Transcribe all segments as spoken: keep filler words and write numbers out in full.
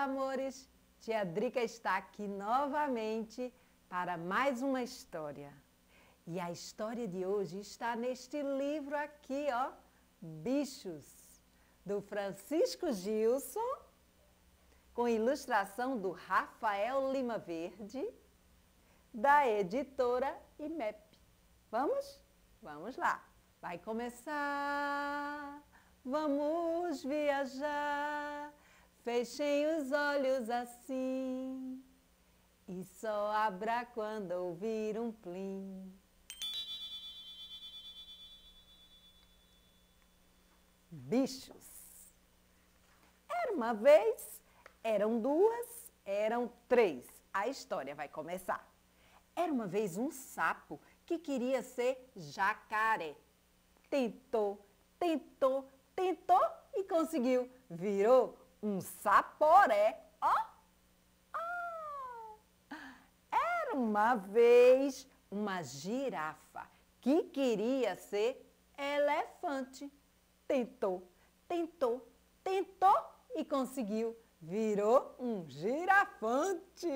amores! Tia Drica está aqui novamente para mais uma história. E a história de hoje está neste livro aqui, ó, Bichos, do Francisco Gilson, com ilustração do Rafael Lima Verde, da editora I M E P. Vamos? Vamos lá! Vai começar! Vamos viajar! Fechem os olhos assim e só abra quando ouvir um plim. Bichos. Era uma vez, eram duas, eram três. A história vai começar. Era uma vez um sapo que queria ser jacaré. Tentou, tentou, tentou e conseguiu. Virou um saporé. Ó! Oh! Oh! Era uma vez uma girafa que queria ser elefante. Tentou, tentou, tentou e conseguiu. Virou um girafante.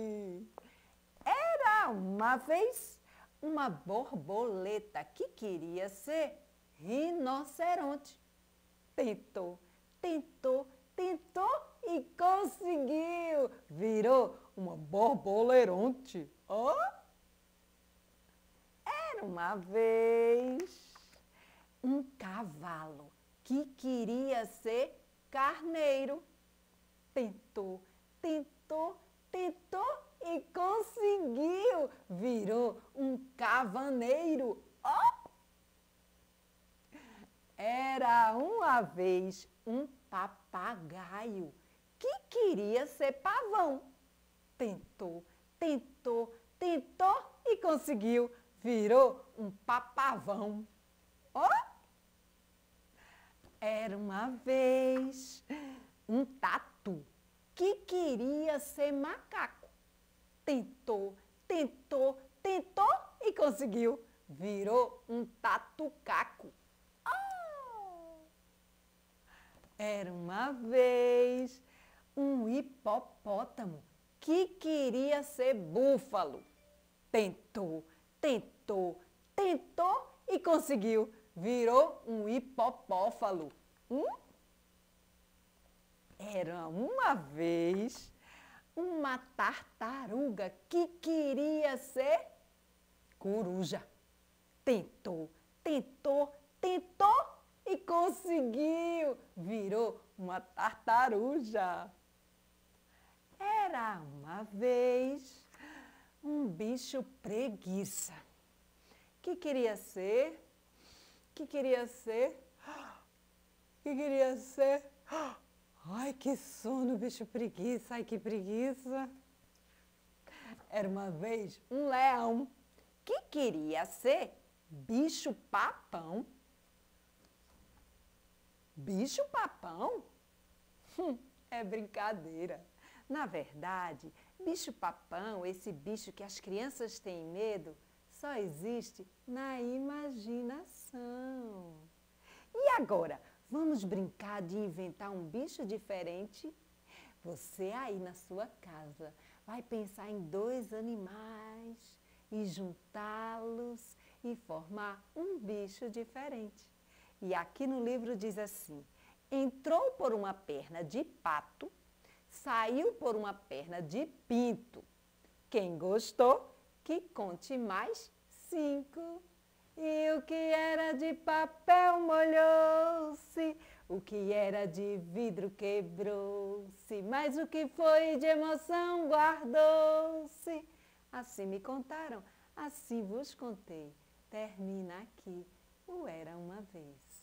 Era uma vez uma borboleta que queria ser rinoceronte. Tentou, tentou, tentou e conseguiu. Virou uma borboleronte. Oh! Era uma vez um cavalo que queria ser carneiro. Tentou, tentou, tentou e conseguiu. Virou um cavaneiro. Oh! Era uma vez um papagaio que queria ser pavão. Tentou, tentou, tentou e conseguiu. Virou um papavão. Oh! Era uma vez um tatu que queria ser macaco. Tentou, tentou, tentou e conseguiu. Virou um tatu-caco. Oh! Era uma vez um hipopótamo que queria ser búfalo. Tentou, tentou, tentou e conseguiu. Virou um hipopófalo. Hum? Era uma vez uma tartaruga que queria ser coruja. Tentou, tentou, tentou e conseguiu. Virou uma tartaruja. Era uma vez um bicho preguiça que queria ser, que queria ser, que queria ser. Ai, que sono, bicho preguiça, ai, que preguiça. Era uma vez um leão que queria ser bicho papão. Bicho papão? Hum, é brincadeira. Na verdade, bicho papão, esse bicho que as crianças têm medo, só existe na imaginação. E agora, vamos brincar de inventar um bicho diferente? Você aí na sua casa vai pensar em dois animais e juntá-los e formar um bicho diferente. E aqui no livro diz assim: entrou por uma perna de pato, saiu por uma perna de pinto. Quem gostou, que conte mais cinco. E o que era de papel molhou-se, o que era de vidro quebrou-se, mas o que foi de emoção guardou-se. Assim me contaram, assim vos contei. Termina aqui o Era Uma Vez.